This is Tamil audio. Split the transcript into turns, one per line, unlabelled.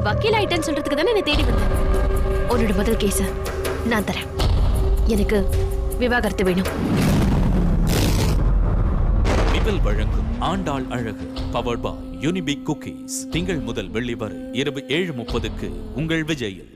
வக்கீல் ஆயிட்டேன்னு சொல்றதுக்கு தானே என்னை தேடி வந்தேன். உன்னோட முதல் கேஸ நான் தரேன். எனக்கு விவாகரத்து வேணும்.
நிவல் வழங்கும் ஆண்டாள் அழகு பவர்ட் பை யூனிபிக் குக்கீஸ். திங்கள் முதல் வெள்ளி வரை இரவு 7:30க்கு உங்கள் விஜயில்.